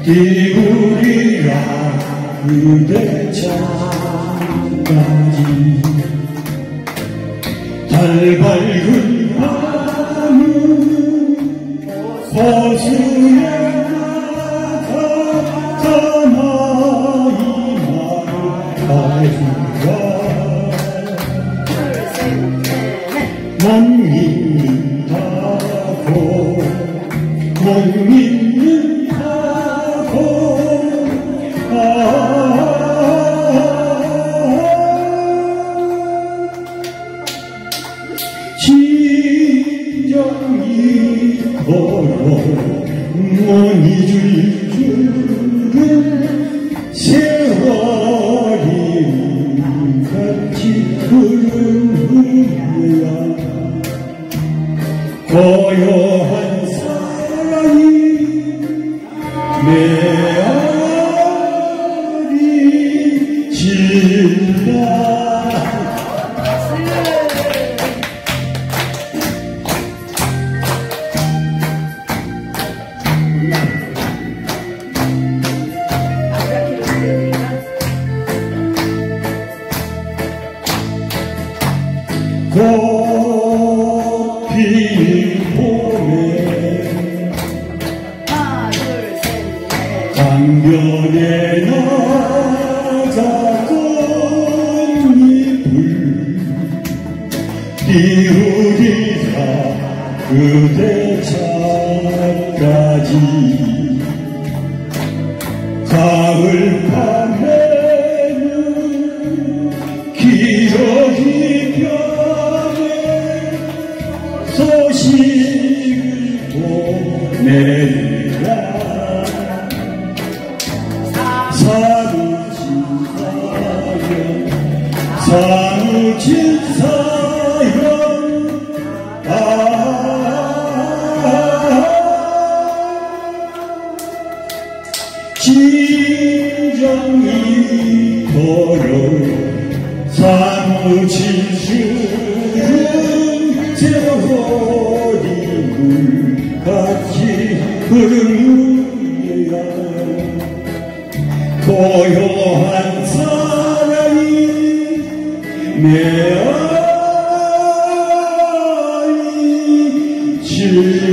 띠부리라 그대 창까지 달 밝은 밤은 호수에 나가 가만히 말을 하리라 못 믿는다고 못 믿는다고 진정이 걸어 못 잊을 줄은 세월이 같이 흐르는 고요한 사랑이 메아리 질라 꽃 피는 봄에 하나, 둘, 셋, 넷. 강변에 나가 꽃잎을 띄우리라 그대 차까지 가을 밤에는 기러기 벽에 소식을 보내리라 사무친 사연 진정이 걸어 사무친 술은 세월이 물같이 흐르는 고요한 사랑이 메아리 질